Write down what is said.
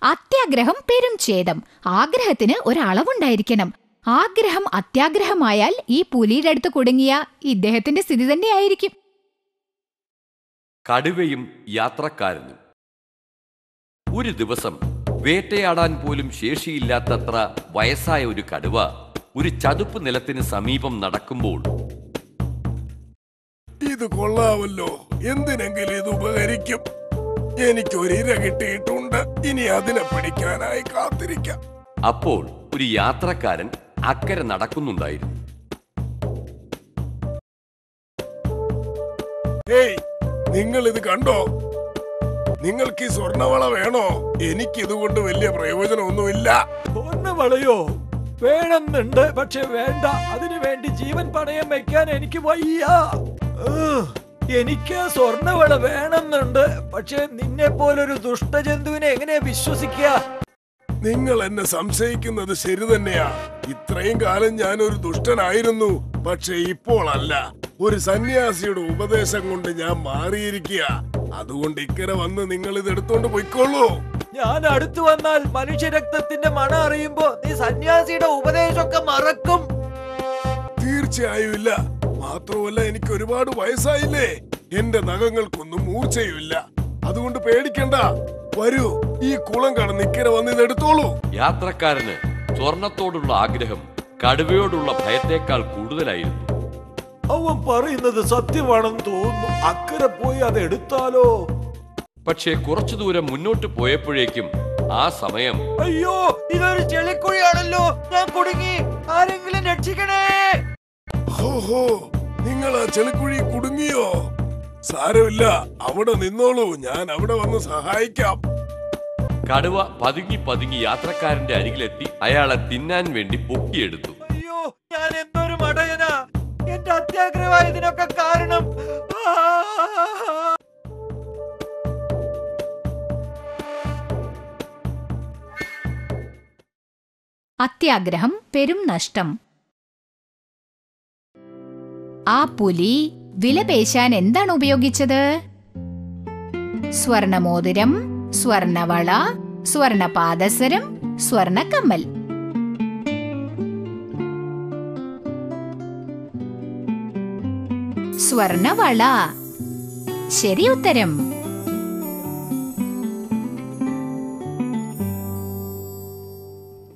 അത്യാഗ്രഹം പെരും ഛേദം. ആഗ്രഹത്തിന് ഒരളവുണ്ടായിരിക്കണം. ആഗ്രഹം അത്യാഗ്രഹമായാൽ ഈ പുലിയുടെ അടുത്ത് കുടുങ്ങിയ ഇദ്ദേഹത്തിന്റെ സ്ഥിതി തന്നെയായിരിക്കും. കടുവയും യാത്രക്കാരനും. ഒരു ദിവസം വേട്ടയാടാൻ പോലും ശേഷിയില്ലാത്തത്ര വയസ്സായ ഒരു കടുവ ഒരു ചതുപ്പ് നിലത്തിന് സമീപം നടക്കുമ്പോൾ, ഇത് കൊള്ളാമല്ലോ, എന്തിനെങ്കിലും ഇത് ഉപകരിക്കും. എനിക്കൊരിര കിട്ടിയിട്ടുണ്ട്, ഇനി അതിനെ പിടിക്കാനായി കാത്തിരിക്കാം. അപ്പോൾ ഒരു യാത്രക്കാരൻ അക്കരെ നടക്കുന്നുണ്ടായിരുന്നു. ഏയ്, നിങ്ങൾ ഇത് കണ്ടോ? നിങ്ങൾക്ക് ഈ സ്വർണവള വേണോ? എനിക്കിതുകൊണ്ട് വലിയ പ്രയോജനമൊന്നുമില്ല. സ്വർണവളയോ? വേണമെന്നുണ്ട്, പക്ഷെ വേണ്ട. അതിനു വേണ്ടി ജീവൻ പണയം വെക്കാൻ എനിക്ക് വയ്യ. എനിക്ക് സ്വർണവള വേണമെന്നുണ്ട്, പക്ഷെ നിന്നെ പോലൊരു ദുഷ്ടജന്തുവിനെ എങ്ങനെ വിശ്വസിക്കുക? നിങ്ങൾ എന്നെ സംശയിക്കുന്നത് ശരി തന്നെയാ. ഇത്രയും കാലം ഞാൻ ഒരു ദുഷ്ടനായിരുന്നു, പക്ഷെ ഇപ്പോൾ അല്ല. ഒരു സന്യാസിയുടെ ഉപദേശം കൊണ്ട് ഞാൻ മാറിയിരിക്കുക. അതുകൊണ്ട് ഇക്കരെ വന്ന് നിങ്ങൾ ഇത് എടുത്തോണ്ട് പോയിക്കോളൂ. ഞാൻ അടുത്തു വന്നാൽ മനുഷ്യരക്തത്തിന്റെ മണം അറിയുമ്പോ നീ സന്യാസിയുടെ ഉപദേശമൊക്കെ മറക്കും. തീർച്ചയായും ഇല്ല. മാത്രമല്ല, എനിക്ക് ഒരുപാട് വയസ്സായില്ലേ. എന്റെ നഖങ്ങൾക്കൊന്നും മൂർച്ചയുമില്ല. അതുകൊണ്ട് പേടിക്കണ്ട. വരൂ, ഈ കുളം കടന്ന് ഇക്കരെ വന്ന് ഇത് എടുത്തോളൂ. യാത്രക്കാരന് സ്വർണത്തോടുള്ള ആഗ്രഹം കടുവയോടുള്ള ഭയത്തേക്കാൾ കൂടുതലായിരുന്നു. അവൻ പറയുന്നത് സത്യമാണെന്ന് തോന്നുന്നു. അക്കരെ പോയി അത് എടുത്താലോ? പക്ഷേ കുറച്ചു ദൂരം മുന്നോട്ട് പോയപ്പോഴേക്കും ആ സമയം, അയ്യോ, ഇതൊരു ചെളിക്കുഴിയാണല്ലോ, ഞാൻ കുടുങ്ങി, ആരെങ്കിലും രക്ഷിക്കണേ. ഹോഹോ, നിങ്ങൾ ആ ചെളിക്കുഴി കുടുങ്ങിയോ? സാരമില്ല, അവിടെ നിന്നോളൂ, ഞാൻ അവിടെ വന്ന് സഹായിക്കാം. കടുവ പതുങ്ങി പതുങ്ങി യാത്രക്കാരന്റെ അരികിലെത്തി അയാളെ തിന്നാൻ വേണ്ടി പൊക്കിയെടുത്തു. അയ്യോ, ഞാൻ എന്തൊരു മടയനാ! എന്റെ അത്യാഗ്രഹമായതിനൊക്കെ കാരണം. അത്യാഗ്രഹം പെരും നഷ്ടം. ആ പുലി വിലപേശാൻ എന്താണ് ഉപയോഗിച്ചത്? സ്വർണമോതിരം, സ്വർണവള, സ്വർണപാദസരം, സ്വർണക്കമ്മൽ. സ്വർണവള. ശരി ഉത്തരം.